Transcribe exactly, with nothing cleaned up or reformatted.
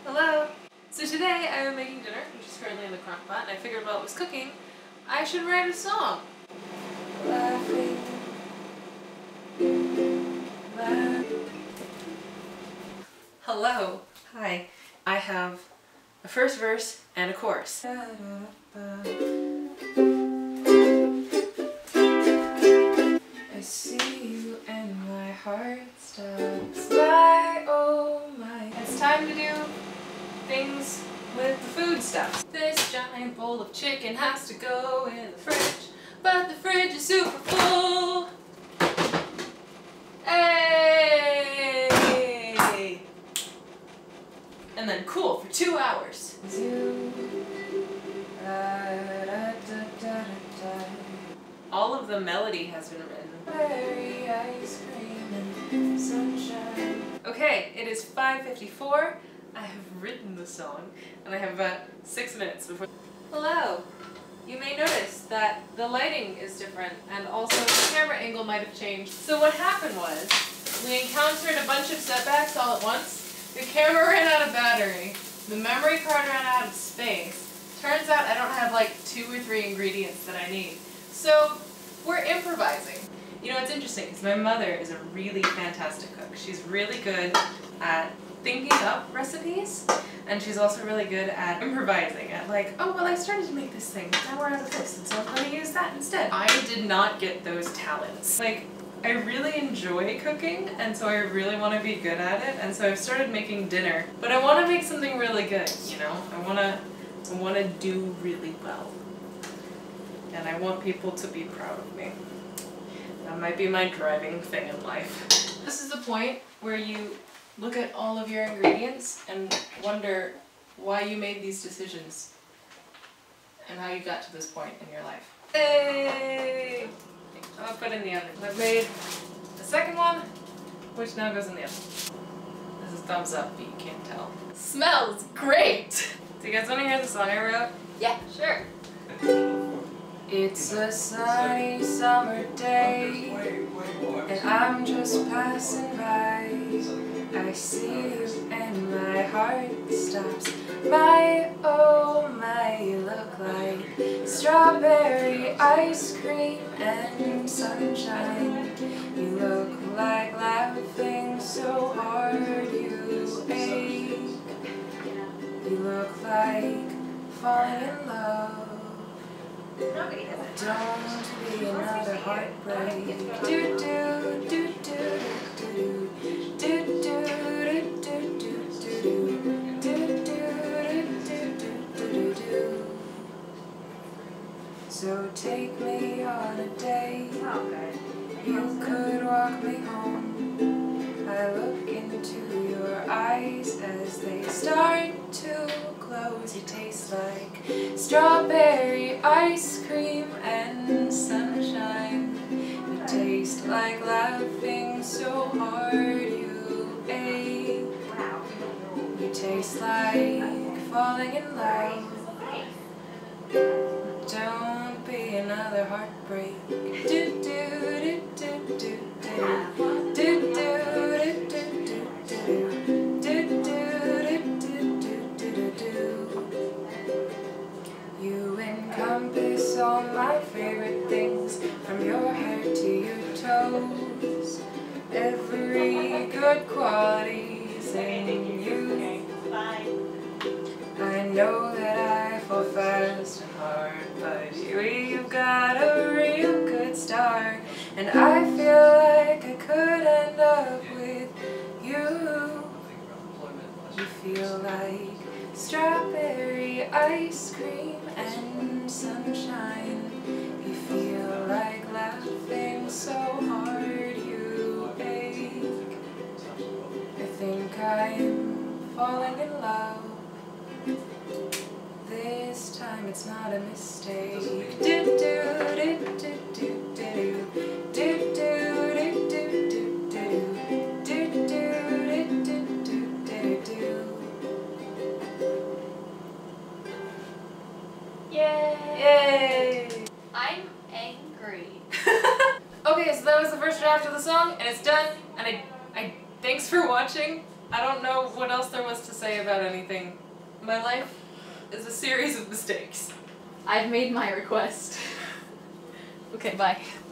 Hello! So today I am making dinner, which is currently in the crock pot, and I figured while it was cooking, I should write a song. Laughing. Laughing. Hello. Hi. I have a first verse and a chorus. I see you and my heart stops. My, oh my. It's time to do things with the food stuff. This giant bowl of chicken has to go in the fridge, but the fridge is super full. Hey! And then cool for two hours. All of the melody has been written. Berry ice cream and sunshine. Okay, it is five fifty-four. I have written the song, and I have about six minutes before. Hello! You may notice that the lighting is different, and also the camera angle might have changed. So what happened was, we encountered a bunch of setbacks all at once. The camera ran out of battery, the memory card ran out of space. Turns out I don't have like two or three ingredients that I need. So we're improvising. You know, it's interesting, because my mother is a really fantastic cook. She's really good at thinking up recipes, and she's also really good at improvising, at like, oh well, I started to make this thing, now we're out of this, and so I'm going to use that instead. I did not get those talents. Like, I really enjoy cooking, and so I really want to be good at it, and so I've started making dinner, but I want to make something really good, you know? I want to, I want to do really well, and I want people to be proud of me. That might be my driving thing in life. This is the point where you look at all of your ingredients and wonder why you made these decisions and how you got to this point in your life. Hey! I'll put in the oven. I've made the second one, which now goes in the oven. This is thumbs up, but you can't tell. Smells great! Do you guys want to hear the song I wrote? Yeah, sure. It's a sunny summer day, and I'm just passing by. I see you and my heart stops. My, oh my, you look like strawberry ice cream and sunshine. You look like laughing so hard you ache. You look like falling in love. Don't be another heartbreak. Do do do do do do do do do do do do do. So take me on a date. You could walk me home. I look into your eyes as they start to close. You taste like strawberry ice cream and sunshine. You taste like laughing so hard you ache. You taste like falling in love. Don't be another heartbreak. Do do do do do do do do do do do. You encompass all my favorite things, from your hair to your toes. Every good quality's in you. I know that I fall fast and hard, but you, you've got a real good start. And I feel like I could end up with you. You feel like strawberry ice cream and sunshine. You feel like laughing so hard you ache. I think I'm falling in love. This time it's not a mistake. Do do do do do do do do do do do do do do. Yay! I'm angry. Okay, so that was the first draft of the song, and it's done. And I, I, thanks for watching. I don't know what else there was to say about it. about anything. My life is a series of mistakes. I've made my request. Okay, bye.